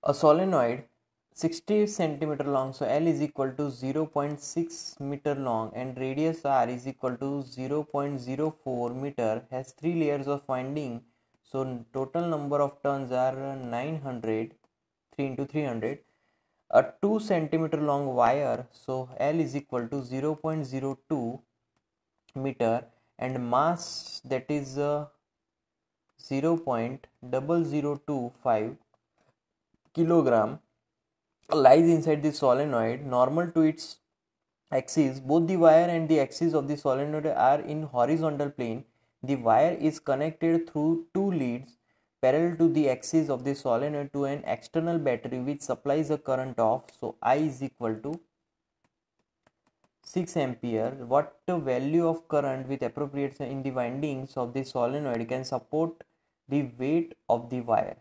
A solenoid 60 centimeter long, so L is equal to 0.6 meter long and radius R is equal to 0.04 meter, has 3 layers of winding, so total number of turns are 900, 3 into 300. A 2 centimeter long wire, so L is equal to 0.02 meter and mass, that is 0.0025 kilogram, lies inside the solenoid. Normal to its axis, both the wire and the axis of the solenoid are in horizontal plane. The wire is connected through two leads parallel to the axis of the solenoid to an external battery which supplies a current of, so I is equal to 6 ampere. What value of current with appropriate in the windings of the solenoid can support the weight of the wire?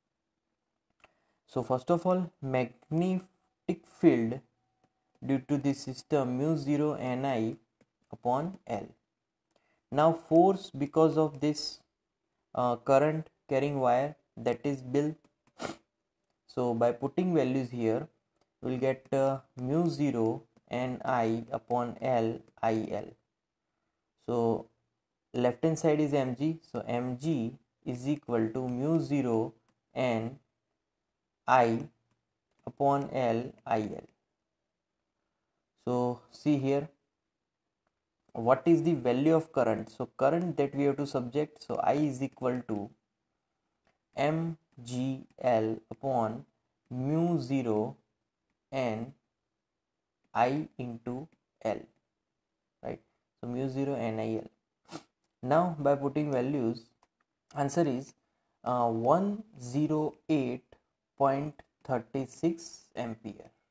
So first of all, magnetic field due to the system mu 0 Ni upon L. Now force because of this current carrying wire, that is Bill. So by putting values here, we will get mu 0 Ni upon L IL. So left hand side is mg, so mg is equal to mu 0 n I upon L IL. So see here, what is the value of current? So current that we have to subject, so I is equal to mgl upon mu 0 n I into L, right? So mu 0 nil. Now by putting values, answer is 108.36 ampere.